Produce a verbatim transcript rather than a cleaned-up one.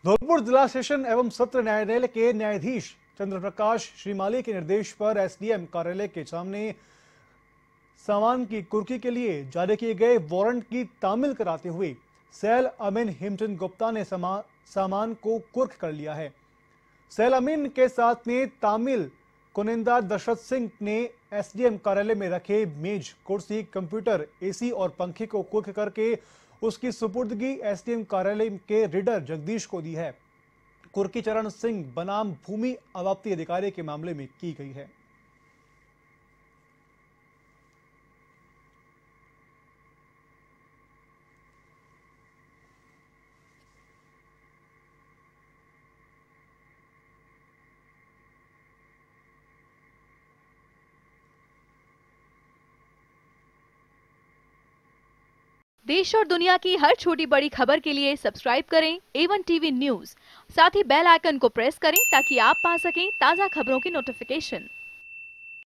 धौलपुर जिला सेशन एवं सत्र न्यायालय के न्यायाधीश चंद्र प्रकाश श्रीमाली के निर्देश पर एसडीएम कार्यालय के सामने सामान की कुर्की के लिए जारी किए गए वारंट की तामील कराते हुए सैल अमीन हेमचंद गुप्ता ने समा, सामान को कुर्क कर लिया है। सैल अमीन के साथ में तामील कुनिंदा दशरथ सिंह ने एसडीएम कार्यालय में रखे मेज, कुर्सी, कंप्यूटर, एसी और पंखे को कुर्क करके उसकी सुपुर्दगी एसडीएम कार्यालय के रीडर जगदीश को दी है। कुर्की चरण सिंह बनाम भूमि अवाप्ति अधिकारी के मामले में की गई है। देश और दुनिया की हर छोटी बड़ी खबर के लिए सब्सक्राइब करें ए वन टीवी न्यूज़। साथ ही बेल आइकन को प्रेस करें ताकि आप पा सकें ताज़ा खबरों की नोटिफिकेशन।